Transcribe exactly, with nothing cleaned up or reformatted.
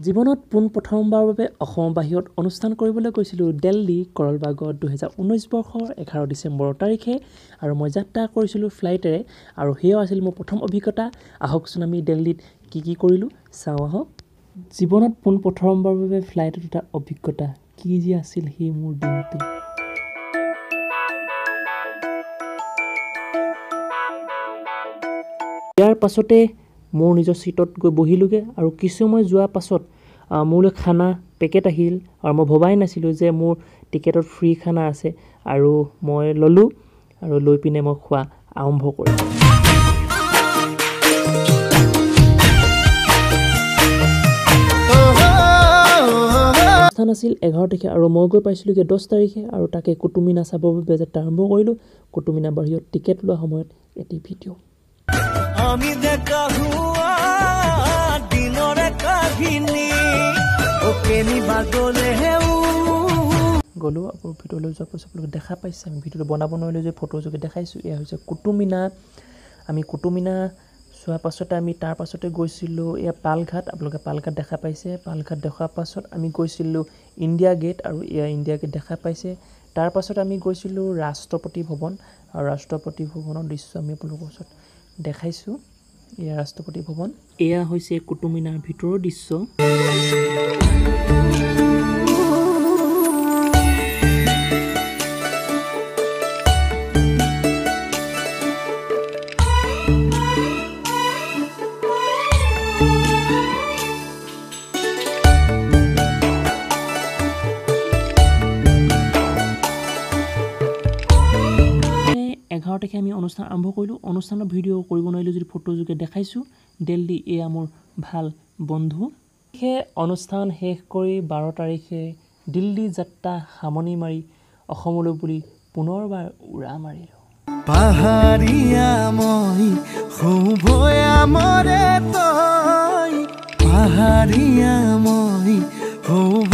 জীৱনত পোন প্ৰথমবাৰৰ বাবে অসমৰ বাহিৰত অনুষ্ঠান কৰিবলৈ গৈছিলোঁ দিল্লী কৰলবাগত দুহেজাৰ ঊনৈছ বৰ্ষৰ এঘাৰ ডিচেম্বৰ তাৰিখে আৰু মই যাত্ৰা কৰিছিলোঁ ফ্লাইটেৰে আৰু সেয়াও আছিল মোৰ প্ৰথম অভিজ্ঞতা। আহকচোন আমি দিল্লীত কি কি কৰিলোঁ চাওঁ আহক। জীৱনত পোন প্ৰথমবাৰৰ বাবে ফ্লাইটত এটা অভিজ্ঞতা কি যে আছিল সেই মোৰ দিনটো। ইয়াৰ পাছতে মোৰ নিজৰ ছিটত গৈ বহিলোগৈ আৰু কিছু সময় যোৱাৰ পাছত মোলৈ খানা পেকেট আহিল আৰু মই ভবাই নাছিলোঁ যে মোৰ টিকেটত ফ্ৰী খানা আছে আৰু মই ল'লোঁ আৰু লৈ পিনে মই খোৱা আৰম্ভ কৰিলোঁ। অনুষ্ঠান আছিল এঘাৰ তাৰিখে আৰু মই গৈ পাইছিলোঁগৈ দহ তাৰিখে আৰু তাকে কুটুমিনা চাবৰ বাবে যাত্ৰা আৰম্ভ কৰিলোঁ। কুটুমিনা বাহিৰত টিকেট লোৱা সময়ত এটি ভিডিঅ' আমি দেখা হুয়া দিনৰে কাহিনী ওকেনি বাগলে হেউ গ'লোঁ। আকৌ ভিডিঅ'লৈ যোৱাৰ পাছত আপোনালোকে দেখা পাইছে আমি ভিডিঅ'টো বনাব নোৱাৰিলোঁ যে ফটোৰ যোগে দেখাইছোঁ। এয়া হৈছে কুটুমিনা। আমি কুটুমিনা চোৱাৰ পাছতে আমি তাৰ পাছতে গৈছিলোঁ এয়া পালঘাট। আপোনালোকে পালঘাট দেখা পাইছে। পালঘাট দেখাৰ পাছত আমি গৈছিলোঁ ইণ্ডিয়া গেট আৰু এয়া ইণ্ডিয়া গেট দেখা পাইছে। তাৰ পাছত আমি গৈছিলোঁ ৰাষ্ট্ৰপতি ভৱন আৰু ৰাষ্ট্ৰপতি ভৱনৰ দৃশ্য আমি আপোনালোকৰ ওচৰত দেখাইছোঁ। এয়া ৰাষ্ট্ৰপতি ভৱন। এয়া হৈছে কুটুমিনাৰ ভিতৰৰ দৃশ্য। এঘাৰ তাৰিখে আমি অনুষ্ঠান আৰম্ভ কৰিলোঁ। অনুষ্ঠানৰ ভিডিঅ' কৰিব নোৱাৰিলোঁ যদি ফটোৰ যোগে দেখাইছোঁ। দিল্লী এয়া মোৰ ভাল বন্ধু। সেই অনুষ্ঠান শেষ কৰি বাৰ তাৰিখে দিল্লী যাত্ৰা সামৰণি মাৰি অসমলৈ বুলি পুনৰবাৰ উৰা মাৰিলোঁ। পাহাৰীয়া মই শুভয়া মৰে তই পাহাৰীয়া মই শুভ